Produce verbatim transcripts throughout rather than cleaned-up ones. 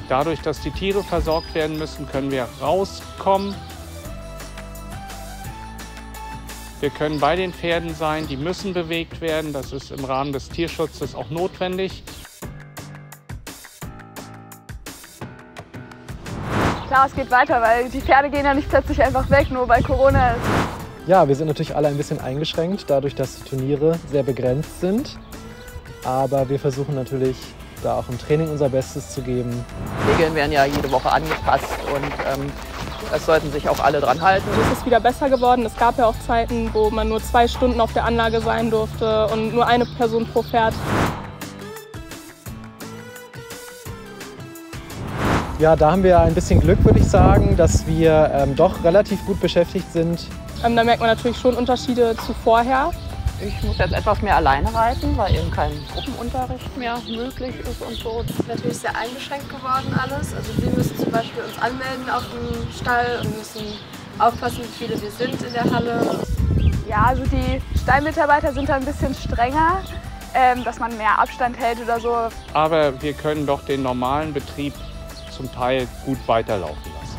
Dadurch, dass die Tiere versorgt werden müssen, können wir rauskommen. Wir können bei den Pferden sein, die müssen bewegt werden. Das ist im Rahmen des Tierschutzes auch notwendig. Klar, es geht weiter, weil die Pferde gehen ja nicht plötzlich einfach weg, nur weil Corona ist. Ja, wir sind natürlich alle ein bisschen eingeschränkt, dadurch, dass die Turniere sehr begrenzt sind. Aber wir versuchen natürlich, da auch im Training unser Bestes zu geben. Die Regeln werden ja jede Woche angepasst und ähm, es sollten sich auch alle dran halten. Es ist wieder besser geworden. Es gab ja auch Zeiten, wo man nur zwei Stunden auf der Anlage sein durfte und nur eine Person pro Pferd. Ja, da haben wir ein bisschen Glück, würde ich sagen, dass wir ähm, doch relativ gut beschäftigt sind. Ähm, da merkt man natürlich schon Unterschiede zu vorher. Ich muss jetzt etwas mehr alleine reiten, weil eben kein Gruppenunterricht mehr möglich ist und so. Es ist natürlich sehr eingeschränkt geworden alles. Also wir müssen zum Beispiel uns anmelden auf dem Stall und müssen aufpassen, wie viele wir sind in der Halle. Ja, also die Stallmitarbeiter sind da ein bisschen strenger, ähm, dass man mehr Abstand hält oder so. Aber wir können doch den normalen Betrieb zum Teil gut weiterlaufen lassen.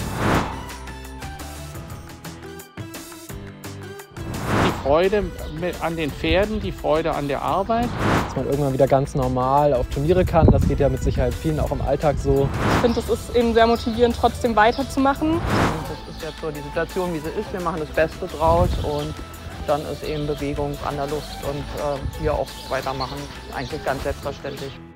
Die Freude an den Pferden, die Freude an der Arbeit. Dass man irgendwann wieder ganz normal auf Turniere kann, das geht ja mit Sicherheit vielen auch im Alltag so. Ich finde, es ist eben sehr motivierend, trotzdem weiterzumachen. Und das ist jetzt so die Situation, wie sie ist. Wir machen das Beste draus und dann ist eben Bewegung an der Luft und äh, hier auch weitermachen. Eigentlich ganz selbstverständlich.